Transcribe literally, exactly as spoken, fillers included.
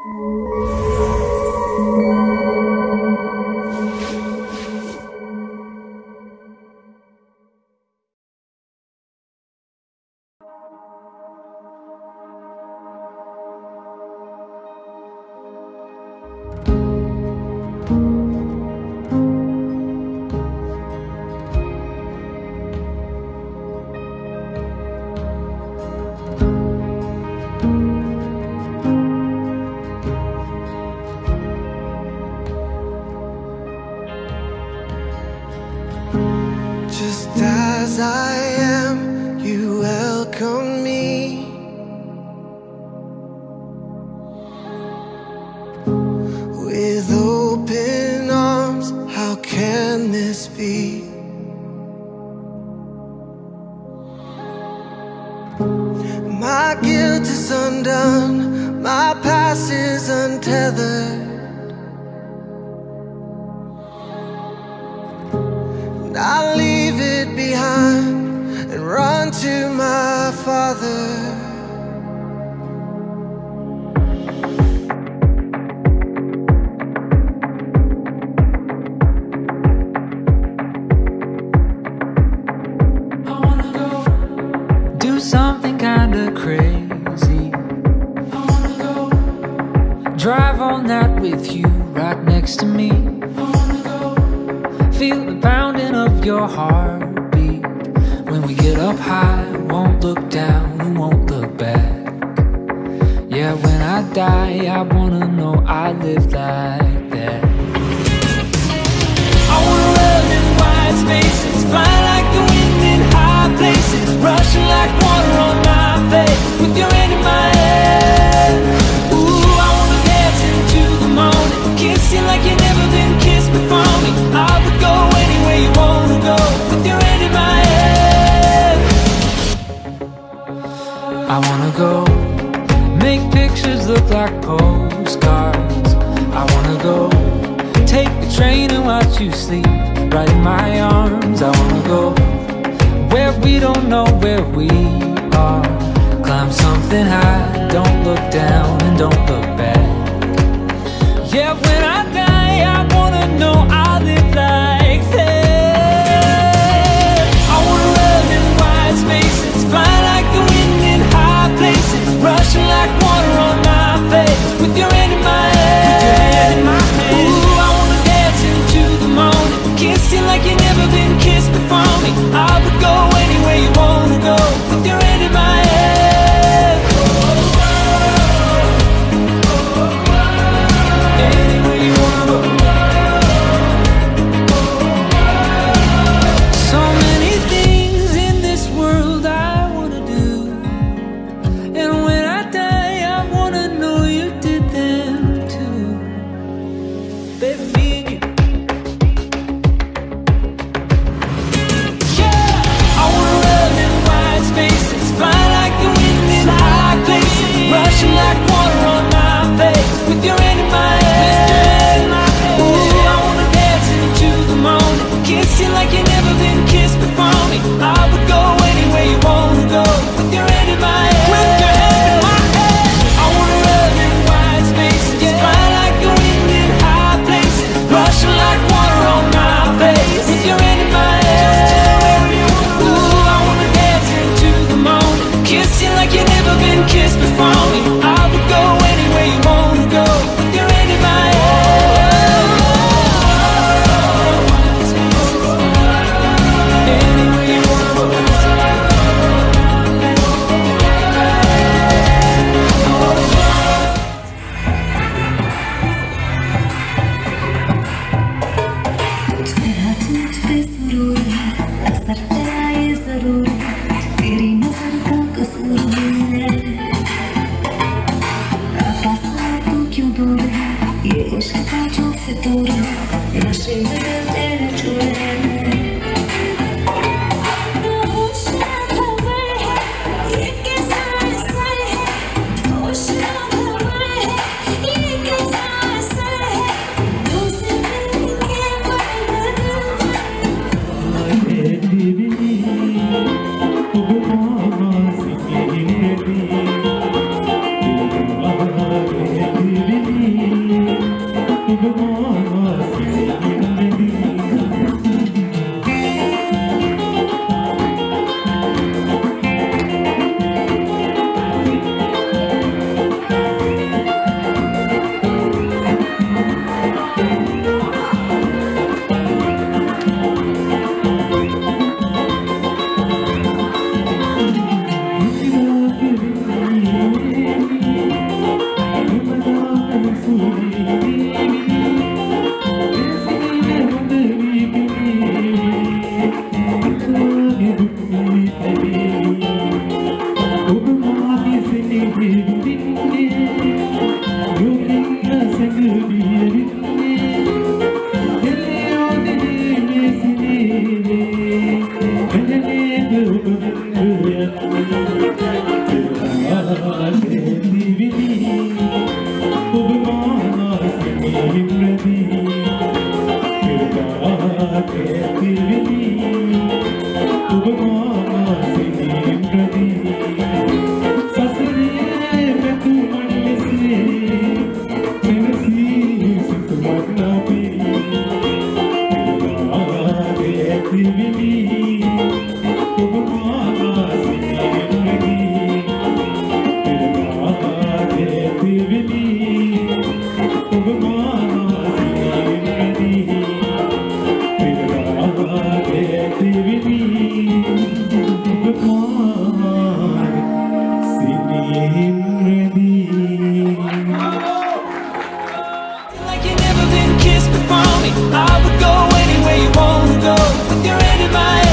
Just as I am, you welcome me. With open arms, how can this be? My guilt is undone, my past is untethered. I'll leave it behind and run to my Father. I wanna go do something kinda crazy. I wanna go drive all night with you right next to me. Feel the pounding of your heartbeat. When we get up high, won't look down and won't look back. Yeah, when I die, I wanna know I lived like that. I wanna run in wide spaces, fly like the wind in high places, rushing like water on my face, with your hand in my hand. Ooh, I wanna dance into the morning, kiss you like you've never been kissed before me. I would go anywhere you wanna go, with your hand in my hand. I wanna go make pictures look like postcards. I wanna go take the train and watch you sleep right in my arms. I wanna go where we don't know where we are. Climb something high, don't look down and don't look back. Yeah, when I die, I wanna know I live like that. I wanna run in wide spaces, fly like the wind in high places, rushing like water on my face, with your hand in my hand. Ooh, I wanna dance into the morning, kiss you like you've never been kissed before me. I would go anywhere you wanna go, with your hand in my hand. Anywhere you wanna go. So many things in this world I wanna do, and when I die, I wanna know you did them too. Baby, me and you. Yeah. I would go anywhere you wanna go, with your hand in my